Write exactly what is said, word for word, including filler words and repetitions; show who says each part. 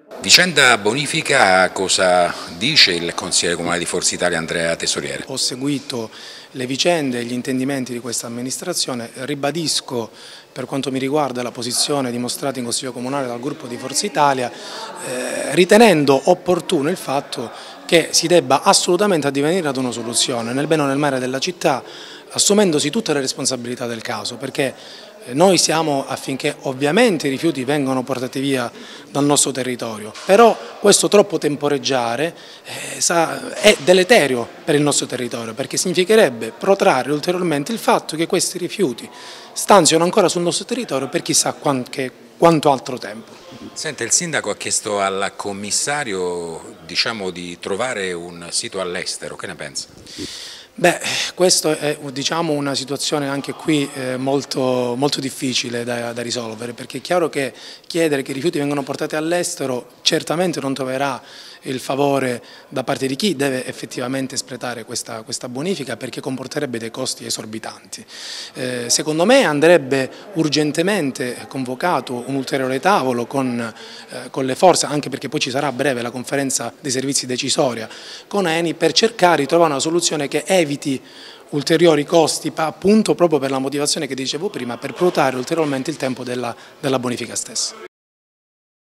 Speaker 1: Vicenda bonifica, cosa dice il consigliere comunale di Forza Italia Andrea Tesoriere?
Speaker 2: Ho seguito le vicende e gli intendimenti di questa amministrazione, ribadisco per quanto mi riguarda la posizione dimostrata in Consiglio Comunale dal gruppo di Forza Italia, eh, ritenendo opportuno il fatto che si debba assolutamente addivenire ad una soluzione nel bene o nel male della città, assumendosi tutte le responsabilità del caso, perché noi siamo affinché ovviamente i rifiuti vengano portati via dal nostro territorio, però questo troppo temporeggiare eh, è deleterio per il nostro territorio, perché significherebbe protrarre ulteriormente il fatto che questi rifiuti stanziano ancora sul nostro territorio per chissà quanto, quanto altro tempo.
Speaker 1: Senta, il sindaco ha chiesto al commissario, diciamo, di trovare un sito all'estero, che ne pensa?
Speaker 2: Beh, questa è, diciamo, una situazione anche qui eh, molto, molto difficile da, da risolvere, perché è chiaro che chiedere che i rifiuti vengano portati all'estero certamente non troverà il favore da parte di chi deve effettivamente espletare questa, questa bonifica, perché comporterebbe dei costi esorbitanti. Eh, secondo me andrebbe urgentemente convocato un ulteriore tavolo con, eh, con le forze, anche perché poi ci sarà a breve la conferenza dei servizi decisoria con Eni, per cercare di trovare una soluzione che eviti ulteriori costi, appunto proprio per la motivazione che dicevo prima, per protare ulteriormente il tempo della, della bonifica stessa.